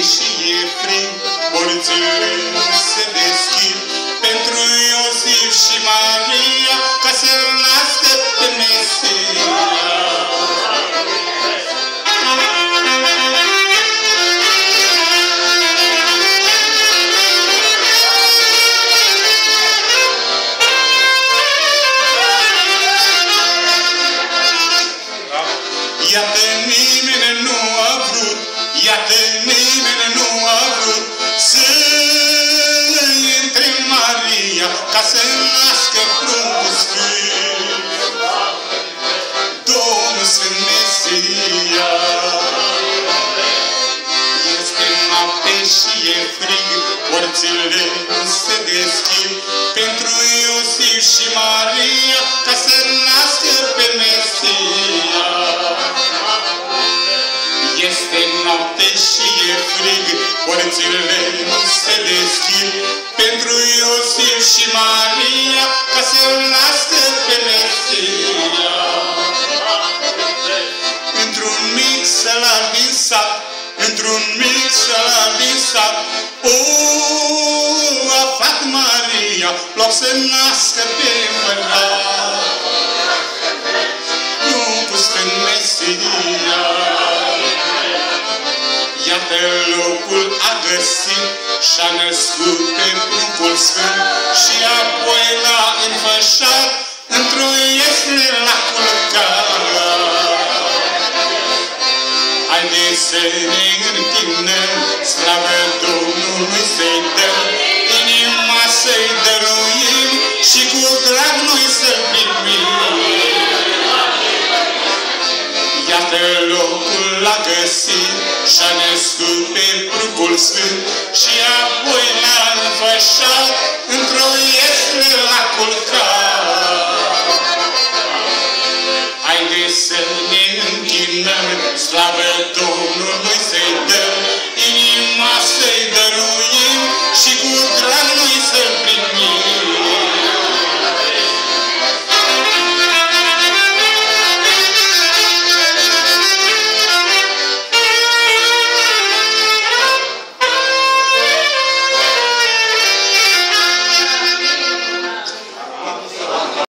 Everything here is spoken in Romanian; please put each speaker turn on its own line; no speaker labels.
și e frig, porțile se deschid pentru Iosif și Maria, ca să-L nască pe Mesia. Iată nimeni nu a vrut, iată nimeni nu a vrut să intre în Maria, ca să nască pruncul sfânt, Domnul Sfânt Mesia. Este noapte și e frig, porțile se deschid pentru Iosif și Maria, ca să nască pe Mesia. Este noapte și e frig, porțile se deschid pentru Iosif și Maria, ca să-L nască pe Mesia. Într-un mic sălar din sat, într-un mic sălar din sat, a aflat Maria loc să nască pe împărat, Pruncul Sfânt Mesia. Iată locul a găsit și-a născut pe Pruncul Sfânt și apoi l-a înfășat într-o iesle la culcat. Haideți să ne închinăm, slavă Domnului să-i dăm, inima să-i dăruim și cu drag noi să-L primim. Iată locul l-a găsit și-a născut pe Pruncul Sfânt și apoi l-a înfășat într-o iesle la culcat.